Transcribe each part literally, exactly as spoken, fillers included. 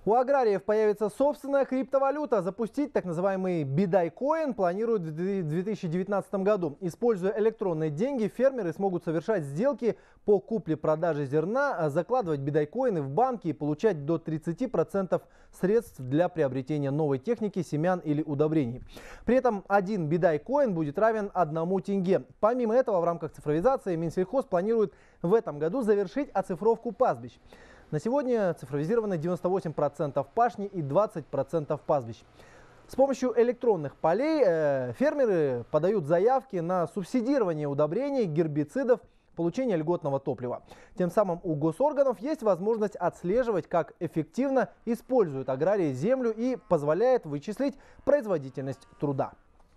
У аграриев появится собственная криптовалюта. Запустить так называемый бидайкоин планируют в две тысячи девятнадцатом году. Используя электронные деньги, фермеры смогут совершать сделки по купле-продаже зерна, закладывать бидайкоины в банки и получать до тридцати процентов средств для приобретения новой техники, семян или удобрений. При этом один бидайкоин будет равен одному тенге. Помимо этого, в рамках цифровизации Минсельхоз планирует в этом году завершить оцифровку пастбищ. На сегодня цифровизированы девяносто восемь процентов пашни и двадцать процентов пастбищ. С помощью электронных полей э, фермеры подают заявки на субсидирование удобрений, гербицидов, получение льготного топлива. Тем самым у госорганов есть возможность отслеживать, как эффективно используют аграрии землю, и позволяет вычислить производительность труда.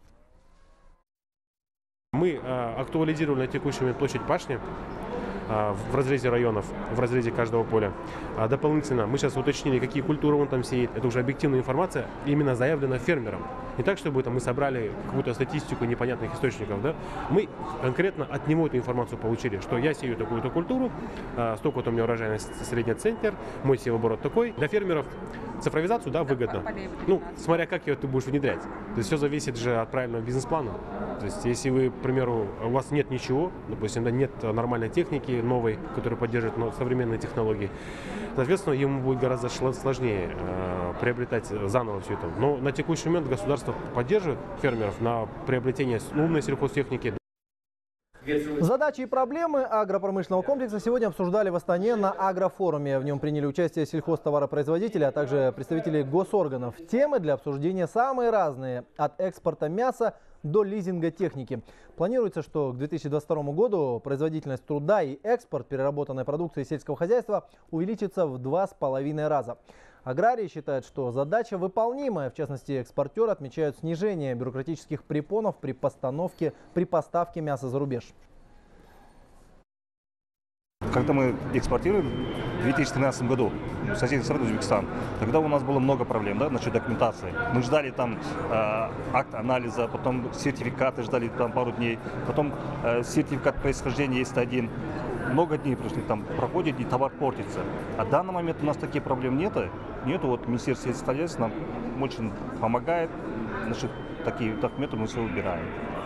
Мы э, актуализировали на текущий момент площадь пашни в разрезе районов, в разрезе каждого поля. А дополнительно мы сейчас уточнили, какие культуры он там сеет. Это уже объективная информация, именно заявлена фермером. Не так, чтобы там мы собрали какую-то статистику непонятных источников. Да? Мы конкретно от него эту информацию получили, что я сею такую-то культуру, столько-то у меня урожайность, средний центнер, мой севооборот такой. Для фермеров цифровизацию, да, выгодно. Ну, смотря как ее ты будешь внедрять. То есть все зависит же от правильного бизнес-плана. То есть если вы, к примеру, у вас нет ничего, допустим, да, нет нормальной техники новой, которая поддерживает современные технологии, соответственно, ему будет гораздо сложнее э, приобретать заново все это. Но на текущий момент государство поддерживает фермеров на приобретение умной сельхозтехники. Задачи и проблемы агропромышленного комплекса сегодня обсуждали в Астане на агрофоруме. В нем приняли участие сельхозтоваропроизводители, а также представители госорганов. Темы для обсуждения самые разные – от экспорта мяса до лизинга техники. Планируется, что к две тысячи двадцать второму году производительность труда и экспорт переработанной продукции сельского хозяйства увеличится в два с половиной раза. Аграрии считают, что задача выполнимая. В частности, экспортеры отмечают снижение бюрократических препонов при постановке, при поставке мяса за рубеж. Когда мы экспортировали в две тысячи тринадцатом году в соседней стране Узбекистан, тогда у нас было много проблем, да, насчет документации. Мы ждали там э, акт анализа, потом сертификаты ждали там пару дней, потом э, сертификат происхождения есть один. Много дней прошли, там проходит и товар портится. А в данный момент у нас таких проблем нет. Нету, вот Министерство сельского хозяйства нам очень помогает. Значит, такие документы мы все убираем.